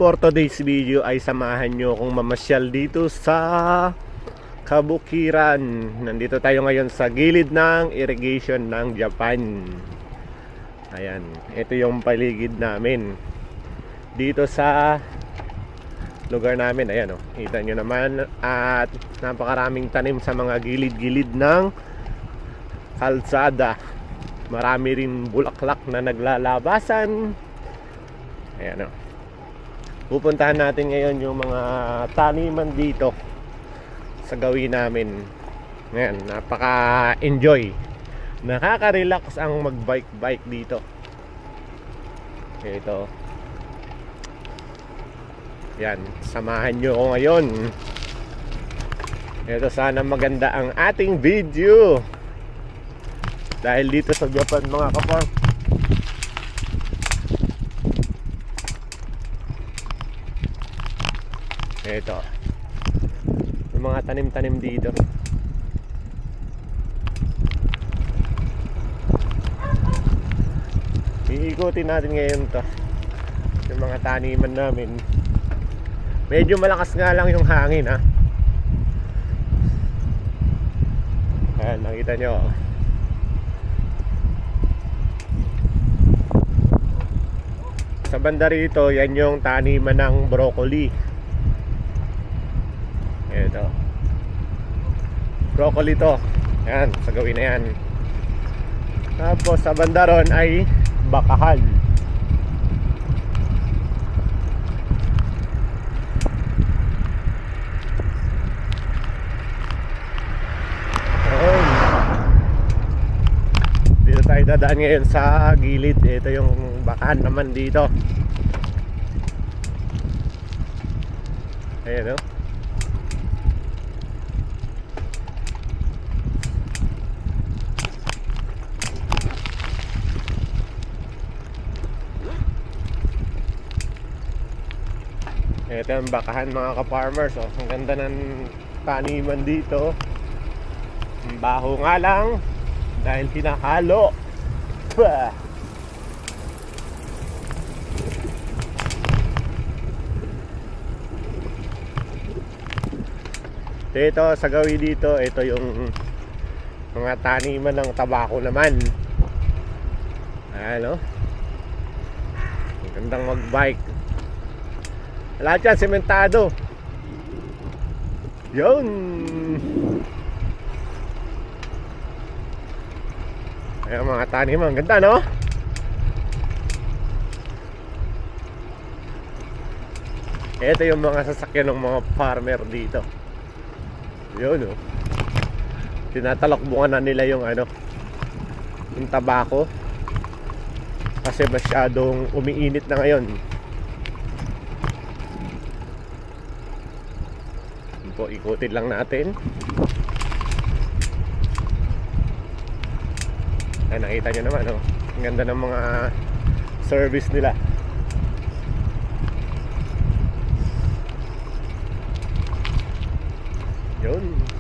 for today's video ay samahan nyo akong mamasyal dito sa Kabukiran. Nandito tayo ngayon sa gilid ng irrigation ng Japan. Ayan, ito yung paligid namin dito sa lugar namin. Ayan, kita nyo naman. At napakaraming tanim sa mga gilid-gilid ng kalsada. Marami rin bulaklak na naglalabasan. Ayan, pupuntahan natin ngayon yung mga taniman dito sa gawin namin. Ayan, napaka-enjoy. Nakaka-relax ang mag-bike dito. Ito. Yan, samahan nyo ako ngayon. Ito, sana maganda ang ating video. Dahil dito sa Japan, mga kapar, ito, may mga tanim-tanim dito. Iikutin natin ngayon to, yung mga taniman namin. Medyo malakas nga lang yung hangin, ha. Ayan, nakita nyo. Sa banda rito, yan yung taniman ng broccoli. Ito, broccoli to. Yan, sa gawin na yan. Tapos sa banda ron ay bakahan. Ayun. Dito tayo dadaan ngayon sa gilid. Ito yung bakahan naman dito. Ayan, ito yung bakahan, mga ka-farmers. Ang ganda ng taniman dito. Ang baho nga lang dahil hinahalo. Dito sa gawi dito, ito yung mga taniman ng tabako naman. Ayan, ang gandang mag-bike. Lahat yan sementado. Yun. Ayan, mga taniman, ang ganda, no? Ito yung mga sasakyan ng mga farmer dito. Yun, tinatalakbukan na nila yung yung tabako kasi masyadong umiinit na ngayon. Po, ikutin lang natin. Ay, nakita nyo naman, ang ganda ng mga service nila. Yun.